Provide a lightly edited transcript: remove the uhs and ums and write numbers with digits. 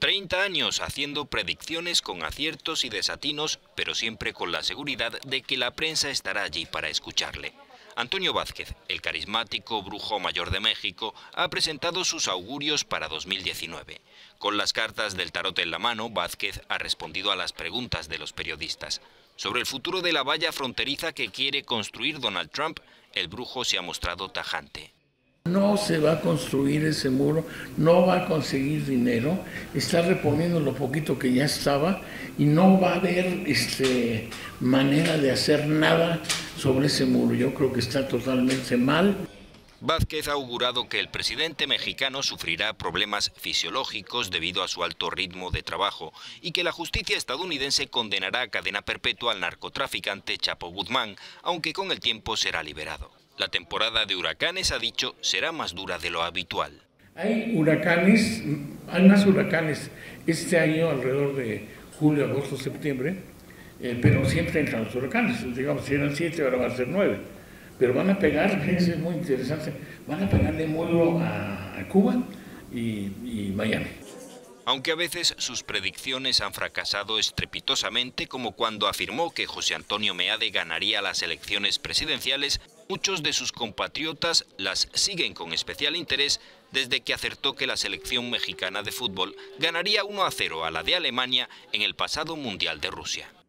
30 años haciendo predicciones con aciertos y desatinos, pero siempre con la seguridad de que la prensa estará allí para escucharle. Antonio Vázquez, el carismático brujo mayor de México, ha presentado sus augurios para 2019. Con las cartas del tarot en la mano, Vázquez ha respondido a las preguntas de los periodistas. Sobre el futuro de la valla fronteriza que quiere construir Donald Trump, el brujo se ha mostrado tajante. No se va a construir ese muro, no va a conseguir dinero, está reponiendo lo poquito que ya estaba y no va a haber manera de hacer nada sobre ese muro. Yo creo que está totalmente mal. Vázquez ha augurado que el presidente mexicano sufrirá problemas fisiológicos debido a su alto ritmo de trabajo y que la justicia estadounidense condenará a cadena perpetua al narcotraficante Chapo Guzmán, aunque con el tiempo será liberado. La temporada de huracanes, ha dicho, será más dura de lo habitual. Hay huracanes, hay más huracanes este año alrededor de julio, agosto, septiembre, pero siempre entran los huracanes. Digamos, si eran 7, ahora van a ser 9. Pero van a pegar, fíjense, es muy interesante, van a pegar de nuevo a Cuba y Miami. Aunque a veces sus predicciones han fracasado estrepitosamente, como cuando afirmó que José Antonio Meade ganaría las elecciones presidenciales, muchos de sus compatriotas las siguen con especial interés desde que acertó que la selección mexicana de fútbol ganaría 1-0 a la de Alemania en el pasado Mundial de Rusia.